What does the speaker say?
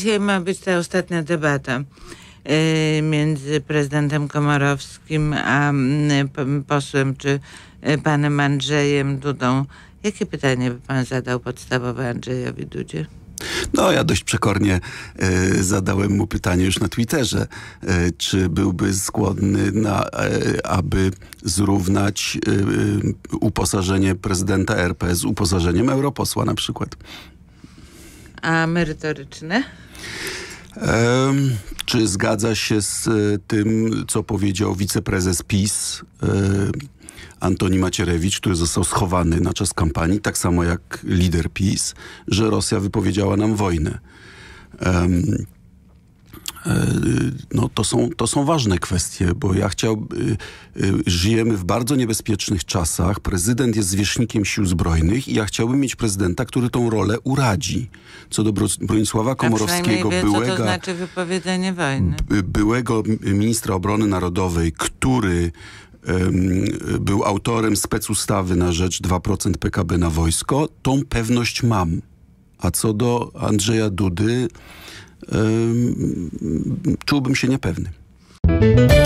dzisiaj ma być ta ostatnia debata między prezydentem Komorowskim a posłem czy panem Andrzejem Dudą. Jakie pytanie by pan zadał podstawowe Andrzejowi Dudzie? No, ja dość przekornie zadałem mu pytanie już na Twitterze, czy byłby skłonny aby zrównać uposażenie prezydenta RP z uposażeniem europosła na przykład. A merytoryczne? Czy zgadza się z tym, co powiedział wiceprezes PiS Antoni Macierewicz, który został schowany na czas kampanii, tak samo jak lider PiS, że Rosja wypowiedziała nam wojnę? No, to są ważne kwestie, bo żyjemy w bardzo niebezpiecznych czasach. Prezydent jest zwierzchnikiem sił zbrojnych i ja chciałbym mieć prezydenta, który tą rolę uradzi. Co do Bronisława Komorowskiego, co to znaczy wypowiedzenie wojny. Byłego ministra obrony narodowej, który był autorem specustawy na rzecz 2% PKB na wojsko, tą pewność mam. A co do Andrzeja Dudy, czułbym się niepewny.